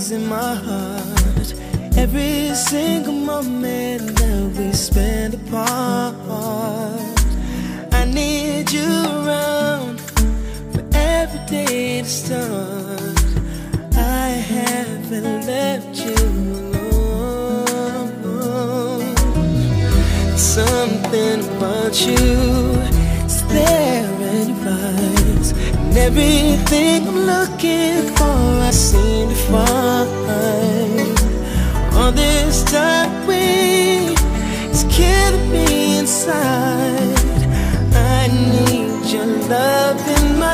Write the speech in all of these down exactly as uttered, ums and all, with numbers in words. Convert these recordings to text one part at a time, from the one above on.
always in my heart. Every single moment that we spend apart, I need you around for every day to start. I haven't left you alone. Something about you is there in your eyes, and everything I'm looking for I seem to find. All this dark way is killing me inside. I need your love in my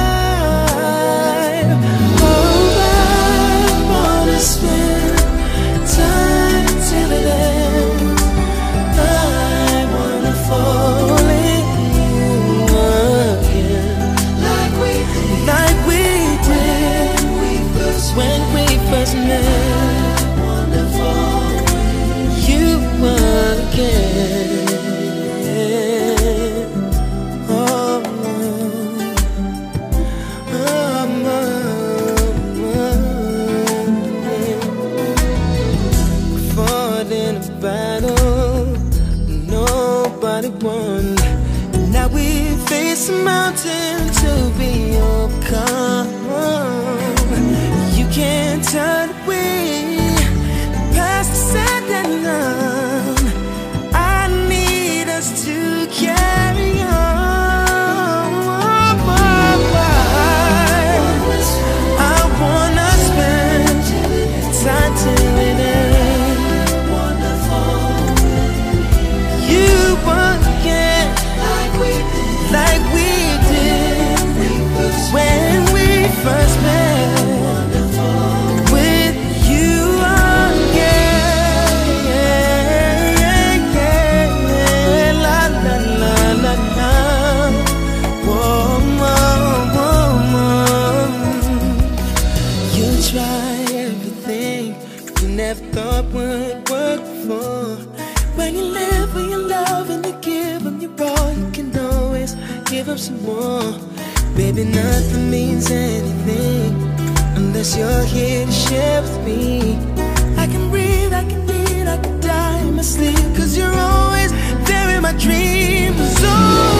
life. Oh, I wanna spend time till it ends. I wanna fall in you again, like we did, like we did when we first met. Now we face a mountain to be overcome. You can't turn away the past is said and done. I need us to carry on. I wanna spend time till it ends. You again, like we did when we first met. With you again, la la la la la. Whoa, whoa, whoa, whoa. You try everything you never thought would work before. When you live, when you love, and you give them your all, you can always give them some more. Baby, nothing means anything unless you're here to share with me. I can breathe, I can eat, I can die in my sleep, 'cause you're always there in my dreams. Oh,